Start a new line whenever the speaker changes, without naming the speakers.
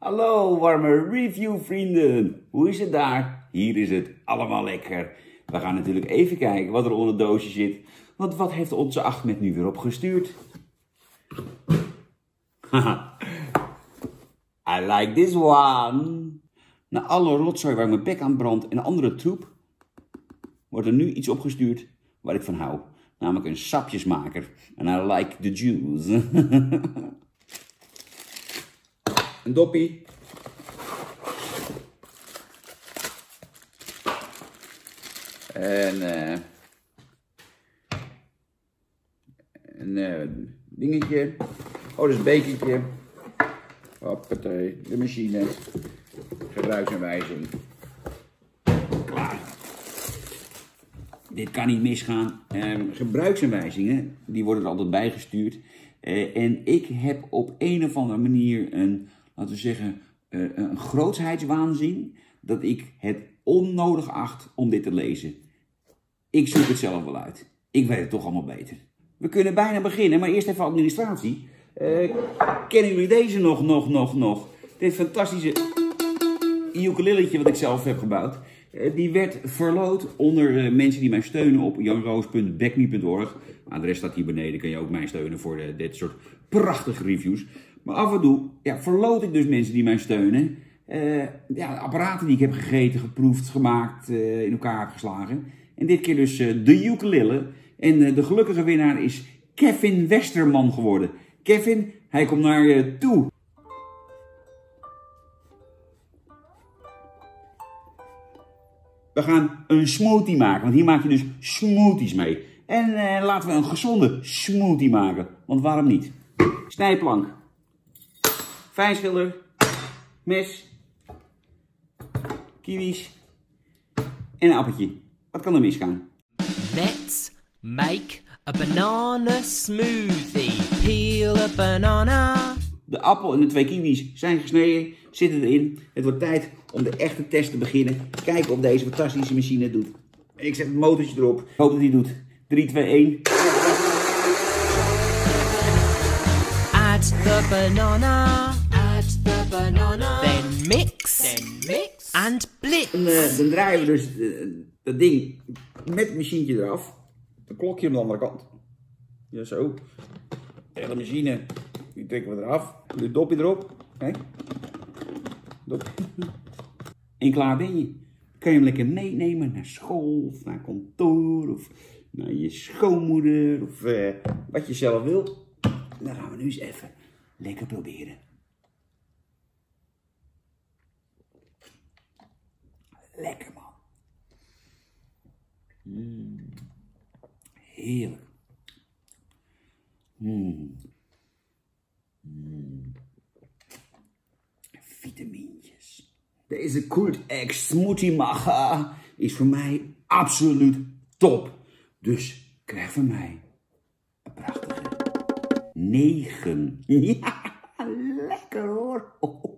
Hallo warme reviewvrienden, hoe is het daar? Hier is het allemaal lekker. We gaan natuurlijk even kijken wat er onder het doosje zit. Want wat heeft onze Ahmed nu weer opgestuurd? Haha, I like this one. Na alle rotzooi waar mijn bek aan brandt en andere troep, wordt er nu iets opgestuurd waar ik van hou. Namelijk een sapjesmaker. En I like the juice. Een doppie. En een dingetje. Oh, dat is een bekertje. Hoppatee, de machine. Gebruiksaanwijzing. Klaar. Dit kan niet misgaan. Gebruiksaanwijzingen, die worden er altijd bijgestuurd. En ik heb op een of andere manier een, laten we zeggen, een grootheidswaanzin. Dat ik het onnodig acht om dit te lezen. Ik zoek het zelf wel uit. Ik weet het toch allemaal beter. We kunnen bijna beginnen, maar eerst even administratie. Kennen jullie deze nog? Dit fantastische ukuleletje wat ik zelf heb gebouwd. Die werd verloot onder mensen die mij steunen op janroos.backme.org. Adres staat hier beneden, kan je ook mij steunen voor dit soort prachtige reviews. Maar af en toe verloot ik dus mensen die mij steunen. De apparaten die ik heb gegeten, geproefd, gemaakt, in elkaar heb geslagen. En dit keer dus de ukulele. En de gelukkige winnaar is Kevin Westerman geworden. Kevin, hij komt naar je toe. We gaan een smoothie maken, want hier maak je dus smoothies mee. En laten we een gezonde smoothie maken, want waarom niet? Snijplank, fijnschilder, mes, kiwis en een appeltje. Wat kan er misgaan?
Let's make a banana smoothie. Peel a banana.
De appel en de 2 kiwis zijn gesneden, zitten erin. Het wordt tijd om de echte test te beginnen. Kijken of deze fantastische machine het doet. Ik zet het motortje erop. Ik hoop dat hij doet. 3, 2, 1.
Add the banana. Add the banana. Then mix. And blitz.
En, dan draaien we dus dat ding met het machientje eraf. Een klokje aan de andere kant. Ja, zo. Tegen de machine. Die trekken we eraf. De dopje erop. Kijk. Dopje. En klaar ben je. Kan je hem lekker meenemen naar school of naar kantoor of naar je schoonmoeder of wat je zelf wil. Dan gaan we nu eens even lekker proberen. Lekker man. Heerlijk. Vitamintjes. Deze Kult Egg Smoothie Macher is voor mij absoluut top. Dus krijg van mij een prachtige 9. Ja, lekker hoor.